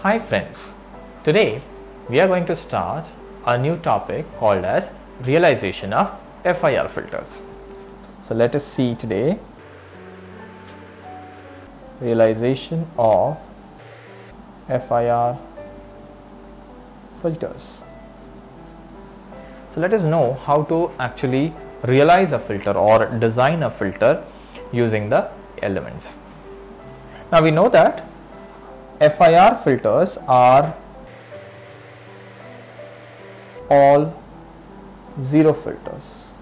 Hi friends, today we are going to start a new topic called as realization of FIR filters. So let us see today realization of FIR filters. So let us know how to actually realize a filter or design a filter using the elements. Now we know that FIR filters are all zero filters.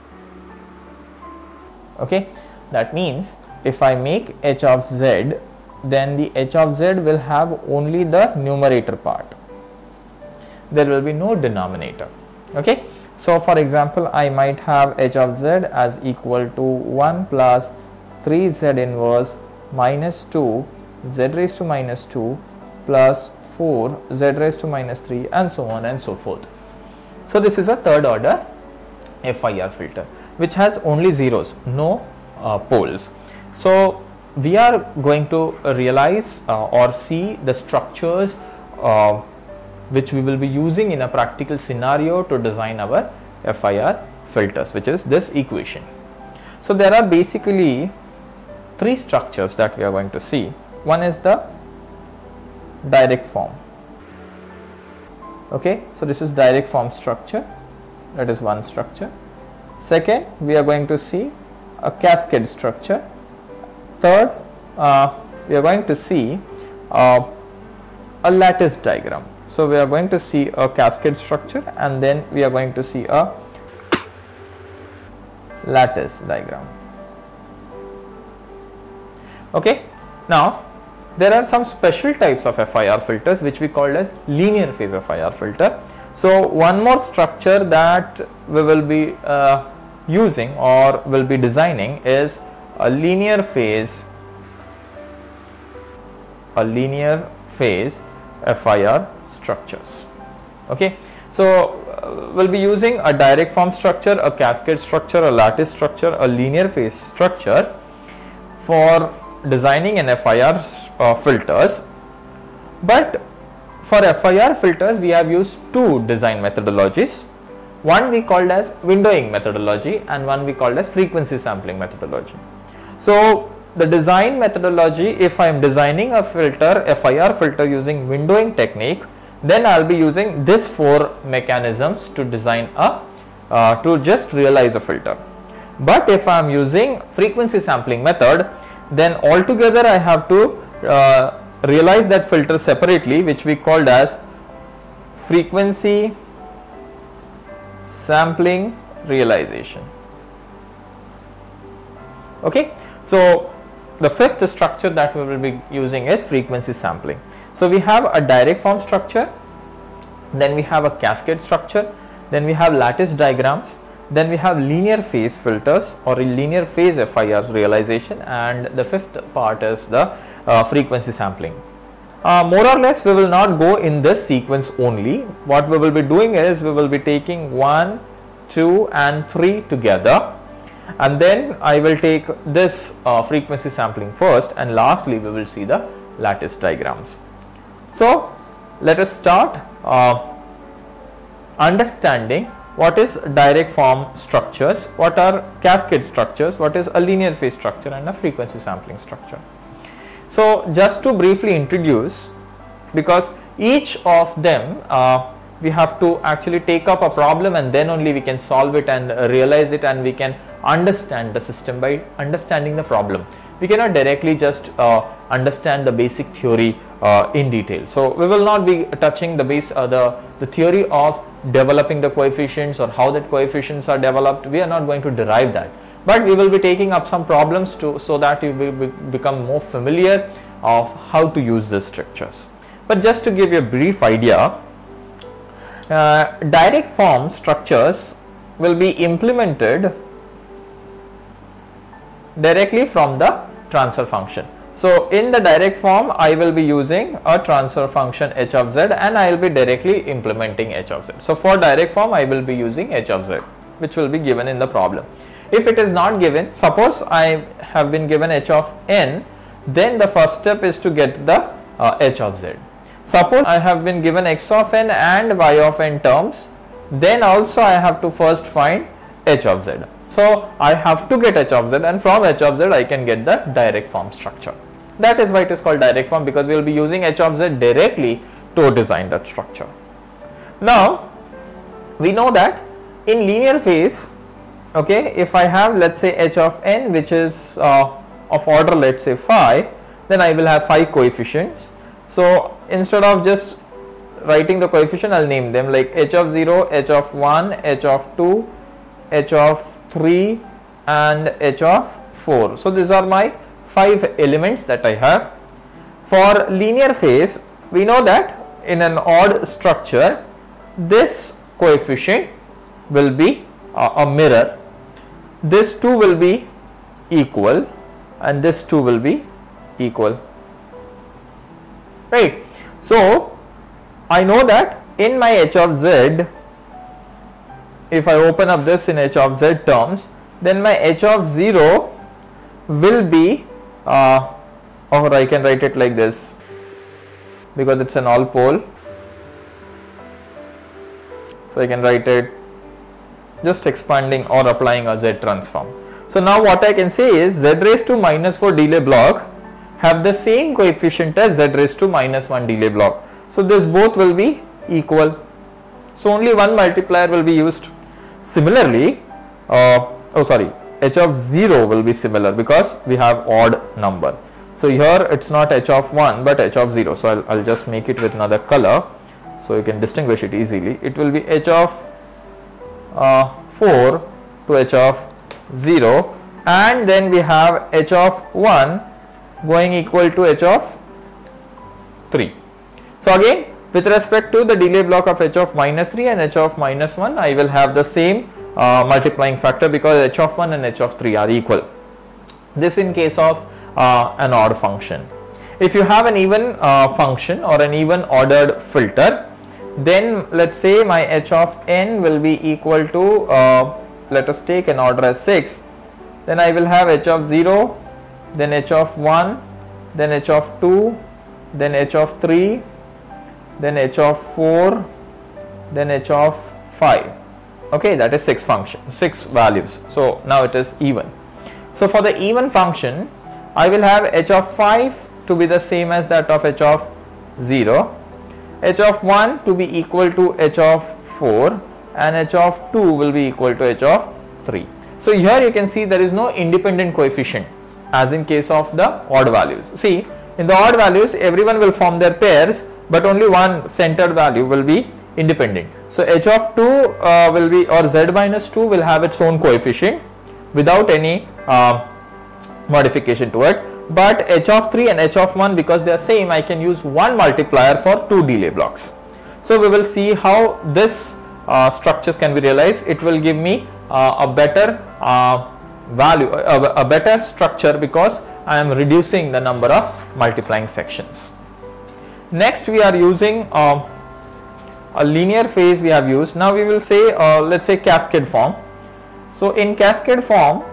Okay, that means if I make h of z, then the h of z will have only the numerator part. There will be no denominator. Okay, so for example, I might have h of z as equal to 1 plus 3z inverse minus 2 z raised to minus 2 plus 4 z raised to minus 3 and so on and so forth. So this is a third order FIR filter which has only zeros, no poles. So we are going to realize or see the structures which we will be using in a practical scenario to design our FIR filters, which is this equation. So there are basically three structures that we are going to see. One is the direct form. Okay, so this is direct form structure, that is one structure. Second, we are going to see a cascade structure. Third, we are going to see a lattice diagram. So we are going to see a cascade structure and then we are going to see a lattice diagram. Okay, now there are some special types of FIR filters which we call as linear phase FIR filter. So one more structure that we will be using or will be designing is a linear phase FIR structures. Okay, so we'll be using a direct form structure, a cascade structure, a lattice structure, a linear phase structure for designing an FIR filters. But for FIR filters we have used two design methodologies. One we called as windowing methodology and one we called as frequency sampling methodology. So the design methodology, if I am designing a filter, FIR filter using windowing technique, then I will be using these four mechanisms to design to just realize a filter. But if I am using frequency sampling method, then altogether I have to realize that filter separately, which we called as frequency sampling realization. Okay, so the fifth structure that we will be using is frequency sampling. So we have a direct form structure, then we have a cascade structure, then we have lattice diagrams, then we have linear phase filters or a linear phase FIR realization, and the fifth part is the frequency sampling. More or less we will not go in this sequence only. What we will be doing is we will be taking 1, 2 and 3 together, and then I will take this frequency sampling first, and lastly we will see the lattice diagrams. So let us start understanding what is direct form structures, what are cascade structures, what is a linear phase structure and a frequency sampling structure. So just to briefly introduce, because each of them we have to actually take up a problem and then only we can solve it and realize it, and we can understand the system by understanding the problem. We cannot directly just understand the basic theory in detail. So we will not be touching the theory of developing the coefficients or how that coefficients are developed. We are not going to derive that, but we will be taking up some problems so that you will become more familiar of how to use these structures. But just to give you a brief idea, direct form structures will be implemented directly from the transfer function. So in the direct form I will be using a transfer function h of z and I will be directly implementing h of z. So for direct form I will be using h of z, which will be given in the problem. If it is not given, suppose I have been given h of n, then the first step is to get the h of z. Suppose I have been given x of n and y of n terms, then also I have to first find h of z. So I have to get h of z, and from h of z I can get the direct form structure. That is why it is called direct form, because we will be using h of z directly to design that structure. Now we know that in linear phase, okay, if I have, let's say, h of n which is of order, let's say, phi, then I will have 5 coefficients. So instead of just writing the coefficient, I'll name them like h of 0, h of 1, h of 2, h of 3 and h of 4. So these are my 5 elements that I have. For linear phase, we know that in an odd structure, this coefficient will be a mirror, this 2 will be equal and this 2 will be equal, right? So I know that in my h of z, if I open up this in h of z terms, then my h of 0 will be or I can write it like this, because it's an all pole. So I can write it just expanding or applying a z transform. So now what I can say is z raised to minus 4 delay block have the same coefficient as z raised to minus 1 delay block. So this both will be equal. So only one multiplier will be used. Similarly, h of 0 will be similar because we have odd number. So here it's not h of 1 but h of 0. So I'll just make it with another color so you can distinguish it easily. It will be h of 4 to h of 0, and then we have h of 1 going equal to h of 3. So again, with respect to the delay block of h of minus 3 and h of minus 1, I will have the same multiplying factor because h of 1 and h of 3 are equal. This in case of an odd function. If you have an even function or an even ordered filter, then let's say my h of n will be equal to, let us take an order as 6, then I will have h of 0, then h of 1, then h of 2, then h of 3, then h of 4, then h of 5. Okay, that is 6 values. So now it is even. So for the even function, I will have h of 5 to be the same as that of h of 0, h of 1 to be equal to h of 4, and h of 2 will be equal to h of 3. So here you can see there is no independent coefficient as in case of the odd values. See, in the odd values everyone will form their pairs, but only one centered value will be independent. So h of 2 will be, or z minus 2 will have its own coefficient without any modification to it, but h of 3 and h of 1, because they are same, I can use one multiplier for 2 delay blocks. So we will see how this structures can be realized. It will give me a better value, a better structure, because I am reducing the number of multiplying sections. Next we are using a linear phase we have used. Now we will say, let's say cascade form. So in cascade form,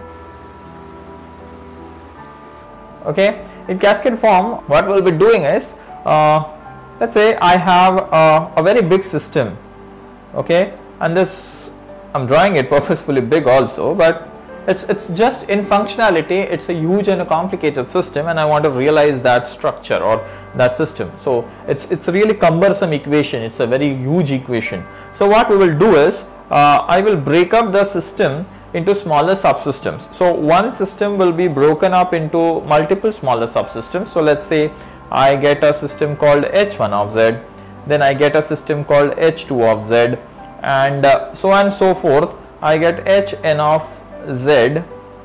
okay, in cascade form what we will be doing is, let's say I have a very big system, okay, and this I'm drawing it purposefully big also, but it's just in functionality it's a huge and a complicated system, and I want to realize that structure or that system. So it's a really cumbersome equation, it's a very huge equation. So what we will do is, I will break up the system into smaller subsystems. So one system will be broken up into multiple smaller subsystems. So let's say I get a system called h1 of z, then I get a system called h2 of z, and so on and so forth. I get hn of z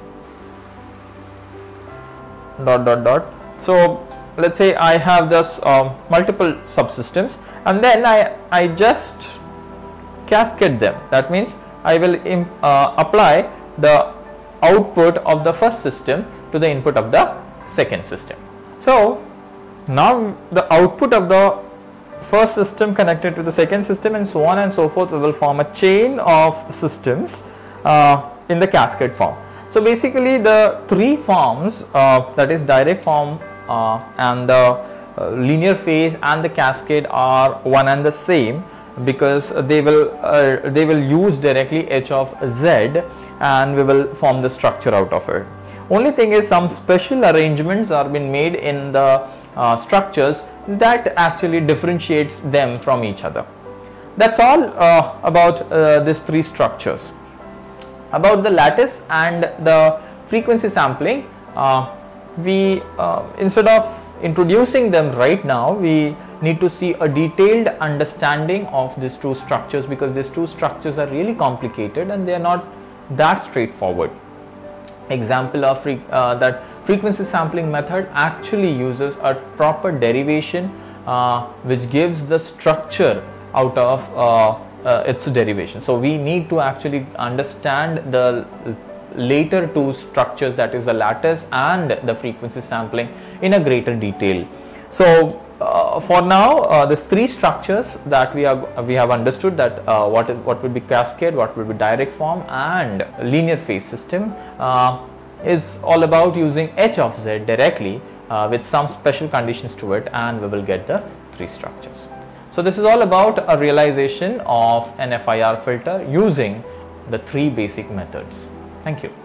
dot dot dot. So let's say I have this multiple subsystems, and then I just cascade them. That means I will apply the output of the first system to the input of the second system. So now the output of the first system connected to the second system, and so on and so forth, we will form a chain of systems in the cascade form. So basically the three forms, that is direct form and the linear phase and the cascade are one and the same, because they will use directly h of z and we will form the structure out of it. Only thing is, some special arrangements are been made in the structures that actually differentiates them from each other. That's all about these three structures. About the lattice and the frequency sampling, we instead of introducing them right now, we need to see a detailed understanding of these two structures, because these two structures are really complicated and they are not that straightforward. Example of that frequency sampling method actually uses a proper derivation which gives the structure out of its derivation. So we need to actually understand the later two structures, that is the lattice and the frequency sampling, in a greater detail. So for now, these three structures that we have understood, that what would be cascade, what would be direct form, and linear phase system, is all about using h of z directly with some special conditions to it, and we will get the three structures. So this is all about a realization of an FIR filter using the three basic methods. Thank you.